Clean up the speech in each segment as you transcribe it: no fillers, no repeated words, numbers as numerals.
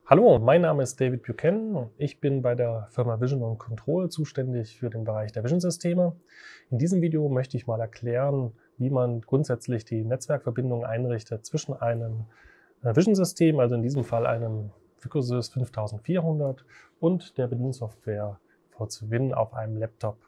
Hallo, mein Name ist David Buchanan und ich bin bei der Firma Vision & Control zuständig für den Bereich der Vision-Systeme. In diesem Video möchte ich mal erklären, wie man grundsätzlich die Netzwerkverbindung einrichtet zwischen einem Vision-System, also in diesem Fall einem VicoSys 5400 und der Bediensoftware VCWin auf einem Laptop.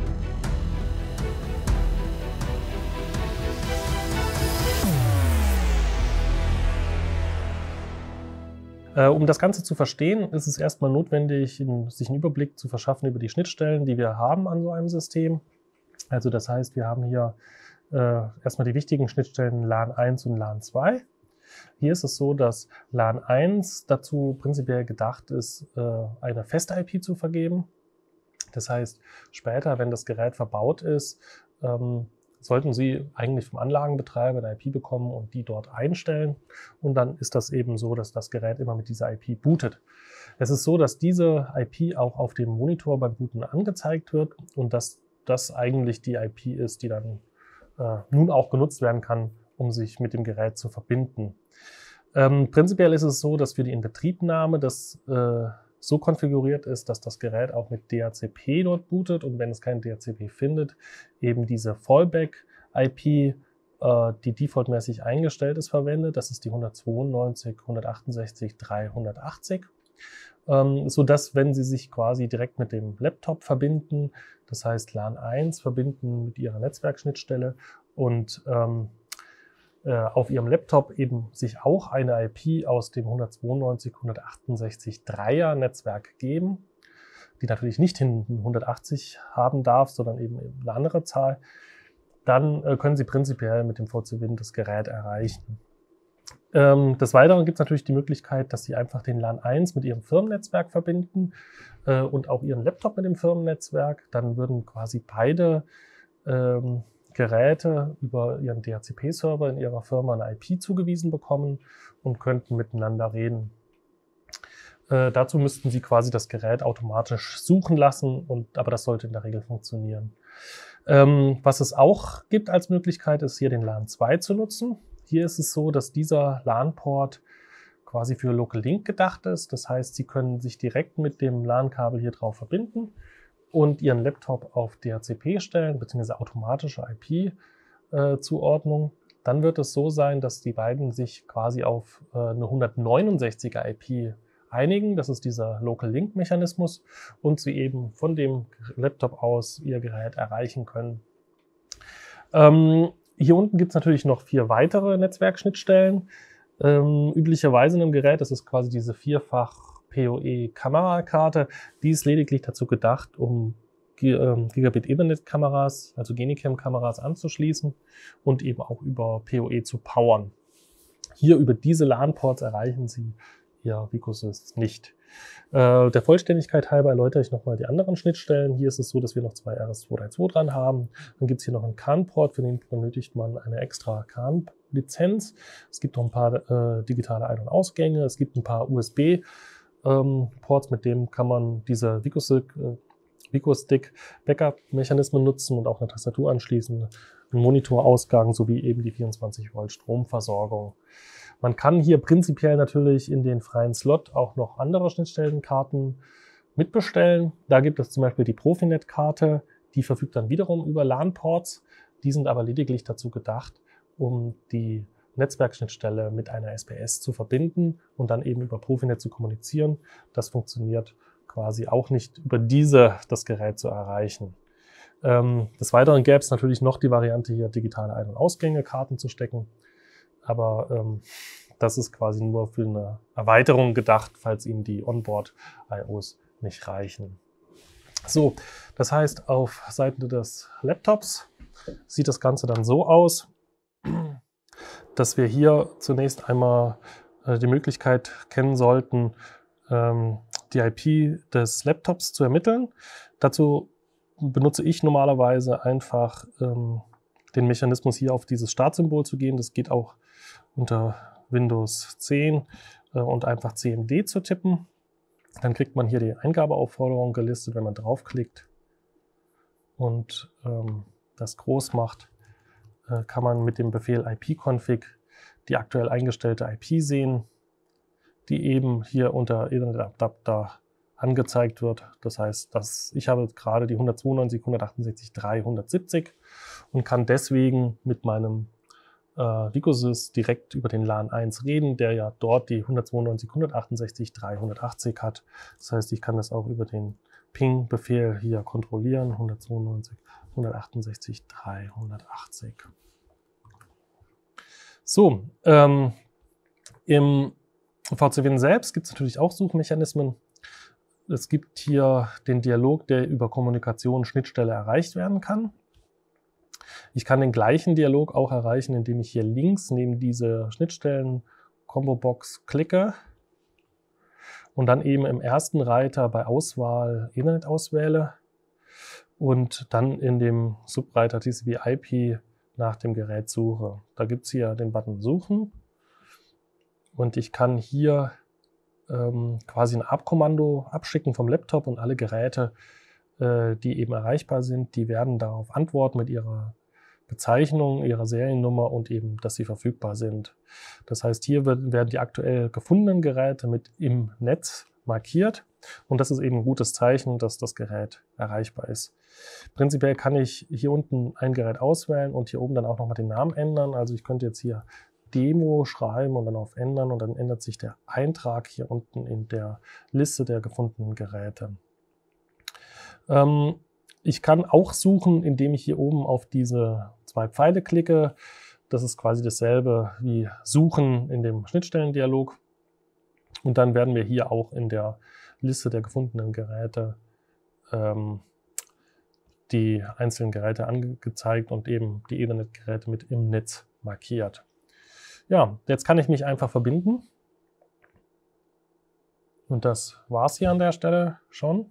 Um das Ganze zu verstehen, ist es erstmal notwendig, sich einen Überblick zu verschaffen über die Schnittstellen, die wir haben an so einem System. Also das heißt, wir haben hier erstmal die wichtigen Schnittstellen LAN 1 und LAN 2. Hier ist es so, dass LAN 1 dazu prinzipiell gedacht ist, eine feste IP zu vergeben. Das heißt, später, wenn das Gerät verbaut ist, sollten Sie eigentlich vom Anlagenbetreiber eine IP bekommen und die dort einstellen. Und dann ist das eben so, dass das Gerät immer mit dieser IP bootet. Es ist so, dass diese IP auch auf dem Monitor beim Booten angezeigt wird und dass das eigentlich die IP ist, die dann nun auch genutzt werden kann, um sich mit dem Gerät zu verbinden. Prinzipiell ist es so, dass für die Inbetriebnahme das so konfiguriert ist, dass das Gerät auch mit DHCP dort bootet und wenn es kein DHCP findet, eben diese Fallback-IP, die defaultmäßig eingestellt ist, verwendet. Das ist die 192.168.380, sodass, wenn Sie sich quasi direkt mit dem Laptop verbinden, das heißt LAN 1 verbinden mit Ihrer Netzwerkschnittstelle und auf Ihrem Laptop eben sich auch eine IP aus dem 192.168.3er Netzwerk geben, die natürlich nicht hinten 180 haben darf, sondern eben eine andere Zahl, dann können Sie prinzipiell mit dem VCWin das Gerät erreichen. Des Weiteren gibt es natürlich die Möglichkeit, dass Sie einfach den LAN 1 mit Ihrem Firmennetzwerk verbinden und auch Ihren Laptop mit dem Firmennetzwerk. Dann würden quasi beide Geräte über ihren DHCP-Server in ihrer Firma eine IP zugewiesen bekommen und könnten miteinander reden. Dazu müssten Sie quasi das Gerät automatisch suchen lassen, aber das sollte in der Regel funktionieren. Was es auch gibt als Möglichkeit, ist hier den LAN 2 zu nutzen. Hier ist es so, dass dieser LAN-Port quasi für Local Link gedacht ist. Das heißt, Sie können sich direkt mit dem LAN-Kabel hier drauf verbinden und Ihren Laptop auf DHCP stellen, beziehungsweise automatische IP-Zuordnung. Dann wird es so sein, dass die beiden sich quasi auf eine 169er IP einigen. Das ist dieser Local Link Mechanismus und Sie eben von dem Laptop aus Ihr Gerät erreichen können. Hier unten gibt es natürlich noch 4 weitere Netzwerkschnittstellen. Üblicherweise in einem Gerät, das ist quasi diese vierfach PoE-Kamerakarte, die ist lediglich dazu gedacht, um Gigabit-Ethernet-Kameras, also Genicam-Kameras anzuschließen und eben auch über PoE zu powern. Hier über diese LAN-Ports erreichen Sie Ihr VicoSys nicht. Der Vollständigkeit halber erläutere ich nochmal die anderen Schnittstellen. Hier ist es so, dass wir noch 2 RS232 dran haben. Dann gibt es hier noch einen CAN-Port, für den benötigt man eine extra CAN-Lizenz. Es gibt noch ein paar digitale Ein- und Ausgänge. Es gibt ein paar USB-Ports, mit dem kann man diese VicoStick-Backup-Mechanismen nutzen und auch eine Tastatur anschließen, einen Monitorausgang sowie eben die 24 Volt Stromversorgung. Man kann hier prinzipiell natürlich in den freien Slot auch noch andere Schnittstellenkarten mitbestellen. Da gibt es zum Beispiel die Profinet-Karte, die verfügt dann wiederum über LAN-Ports. Die sind aber lediglich dazu gedacht, um die Netzwerkschnittstelle mit einer SPS zu verbinden und dann eben über Profinet zu kommunizieren. Das funktioniert quasi auch nicht über das Gerät zu erreichen. Des Weiteren gäbe es natürlich noch die Variante, hier digitale Ein- und Ausgänge, Karten zu stecken. Aber das ist quasi nur für eine Erweiterung gedacht, falls Ihnen die Onboard-IOs nicht reichen. So, das heißt, auf Seiten des Laptops sieht das Ganze dann so aus, dass wir hier zunächst einmal die Möglichkeit kennen sollten, die IP des Laptops zu ermitteln. Dazu benutze ich normalerweise einfach den Mechanismus, hier auf dieses Startsymbol zu gehen. Das geht auch unter Windows 10 und einfach CMD zu tippen. Dann kriegt man hier die Eingabeaufforderung gelistet, wenn man draufklickt und das groß macht, kann man mit dem Befehl ipconfig die aktuell eingestellte IP sehen. die eben hier unter Ethernet-Adapter angezeigt wird. Das heißt, ich habe gerade die 192.168.370 und kann deswegen mit meinem Vicosys direkt über den LAN 1 reden, der ja dort die 192.168.380 hat. Das heißt, ich kann das auch über den Ping-Befehl hier kontrollieren, 192.168.380. So, im VCWin selbst gibt es natürlich auch Suchmechanismen. Es gibt hier den Dialog, der über Kommunikation Schnittstelle erreicht werden kann. Ich kann den gleichen Dialog auch erreichen, indem ich hier links neben diese Schnittstellen-Combo-Box klicke und dann eben im ersten Reiter bei Auswahl Ethernet auswähle und dann in dem Subreiter TCP/IP nach dem Gerät suche. Da gibt es hier den Button Suchen und ich kann hier quasi ein ARP-Kommando abschicken vom Laptop und alle Geräte, die eben erreichbar sind, die werden darauf antworten mit ihrer Bezeichnung, ihrer Seriennummer und eben, dass sie verfügbar sind. Das heißt, hier werden die aktuell gefundenen Geräte mit im Netz markiert und das ist eben ein gutes Zeichen, dass das Gerät erreichbar ist. Prinzipiell kann ich hier unten ein Gerät auswählen und hier oben dann auch nochmal den Namen ändern. Also ich könnte jetzt hier Demo schreiben und dann auf Ändern und dann ändert sich der Eintrag hier unten in der Liste der gefundenen Geräte. Ich kann auch suchen, indem ich hier oben auf diese zwei Pfeile klicke. Das ist quasi dasselbe wie Suchen in dem Schnittstellendialog. Und dann werden wir hier auch in der Liste der gefundenen Geräte die einzelnen Geräte angezeigt und eben die Ethernet-Geräte mit im Netz markiert. Ja, jetzt kann ich mich einfach verbinden. Und das war's hier an der Stelle schon.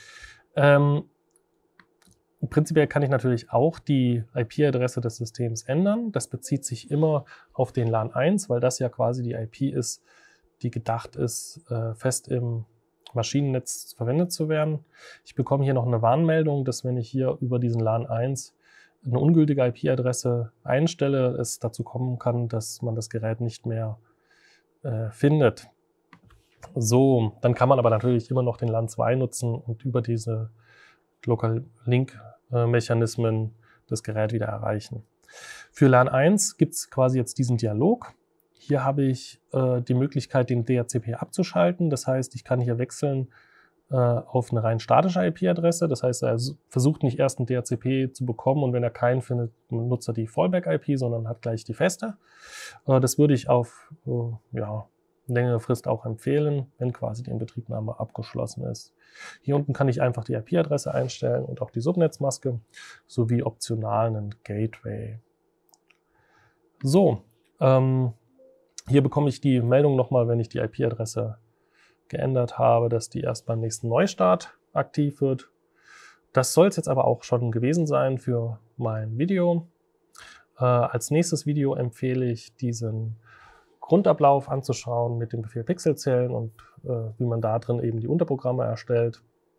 Prinzipiell kann ich natürlich auch die IP-Adresse des Systems ändern. Das bezieht sich immer auf den LAN 1, weil das ja quasi die IP ist, die gedacht ist, fest im Maschinennetz verwendet zu werden. Ich bekomme hier noch eine Warnmeldung, dass wenn ich hier über diesen LAN 1 eine ungültige IP-Adresse einstelle, es dazu kommen kann, dass man das Gerät nicht mehr findet. So, dann kann man aber natürlich immer noch den LAN 2 nutzen und über diese Local Link Mechanismen das Gerät wieder erreichen. Für LAN 1 gibt es quasi jetzt diesen Dialog. Hier habe ich die Möglichkeit, den DHCP abzuschalten. Das heißt, ich kann hier wechseln auf eine rein statische IP-Adresse. Das heißt, er versucht nicht erst einen DHCP zu bekommen und wenn er keinen findet, nutzt er die Fallback-IP, sondern hat gleich die feste. Das würde ich auf längere Frist auch empfehlen, wenn quasi die Inbetriebnahme abgeschlossen ist. Hier unten kann ich einfach die IP-Adresse einstellen und auch die Subnetzmaske sowie optional einen Gateway. So, hier bekomme ich die Meldung nochmal, wenn ich die IP-Adresse geändert habe, dass die erst beim nächsten Neustart aktiv wird. Das soll es jetzt aber auch schon gewesen sein für mein Video. Als nächstes Video empfehle ich diesen Grundablauf anzuschauen mit dem Befehl Pixelzählen und wie man da drin eben die Unterprogramme erstellt.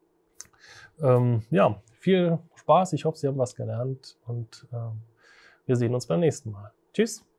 Ja, viel Spaß, ich hoffe, Sie haben was gelernt und wir sehen uns beim nächsten Mal. Tschüss!